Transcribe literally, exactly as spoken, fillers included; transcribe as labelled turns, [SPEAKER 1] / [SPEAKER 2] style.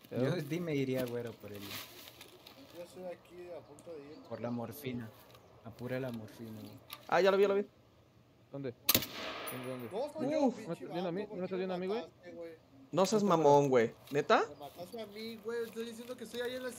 [SPEAKER 1] Yo sí me iría, güero, por el,
[SPEAKER 2] Yo estoy aquí a punto de ir.
[SPEAKER 1] por la morfina. Apura la morfina, güey.
[SPEAKER 3] Ah, ya lo vi, ya lo vi.
[SPEAKER 4] ¿Dónde? ¿Dónde, dónde?
[SPEAKER 2] No, soy yo,
[SPEAKER 3] Uf.
[SPEAKER 4] ¿No me
[SPEAKER 2] pinche
[SPEAKER 4] estás viendo a mí?
[SPEAKER 2] vato.
[SPEAKER 4] ¿No
[SPEAKER 2] ¿Por
[SPEAKER 4] me
[SPEAKER 2] qué
[SPEAKER 4] estás
[SPEAKER 2] me
[SPEAKER 4] viendo a mí, güey?
[SPEAKER 2] mataste, güey?
[SPEAKER 3] No seas
[SPEAKER 4] está, güero?
[SPEAKER 3] mamón, güey. ¿Neta?
[SPEAKER 2] Me mataste a mí, güey. Estoy diciendo que estoy ahí en la